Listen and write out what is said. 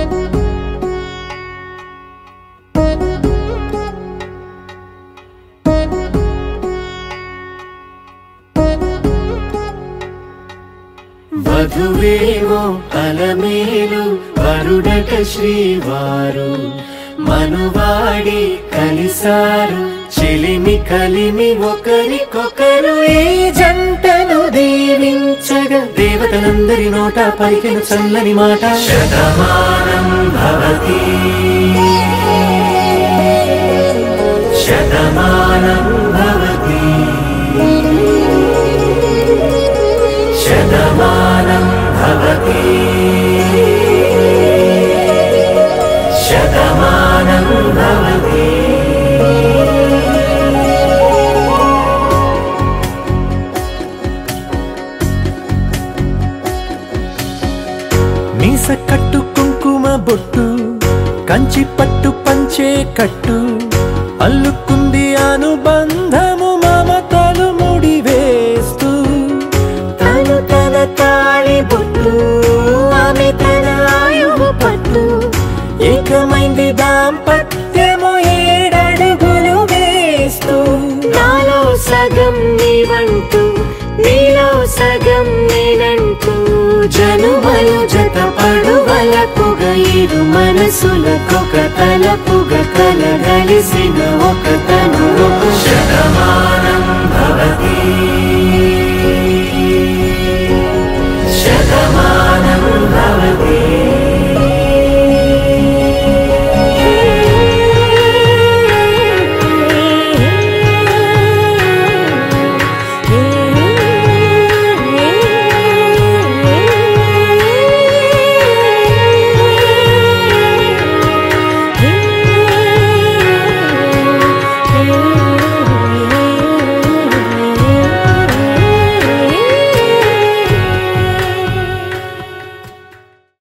వధువేమో అలమేలు వరుడట శ్రీవారు మనువాడి కలిసారు చెలిమి కలిమి ఒకరికొకరు ఈ జంటను దీవించగా దేవతలందరి నోట పలికిన చల్లని మాట శతమానం భవతి శతమానం భవతి శతమానం భవతి శతమానం భవతి మీస కట్టు కుంకుమ బొట్టు కంచి పట్టు పంచే కట్టు అల్లుకుంది అనుబంధము మమతలు ముడివేస్తూ తను తన తాళి బొట్టు ఆమె తన ఆయువు పట్టు ఏకమైంది దాంపత్యము 7 అడుగులు వేస్తూ నాలో సగం నీవంటూ నీలో సగం నేనంటూ జనుమలు జత పడువలపుగ ఇరు మనసులకొక తలపుగ కలగలిసిన ఒక తను శతమానం భవతి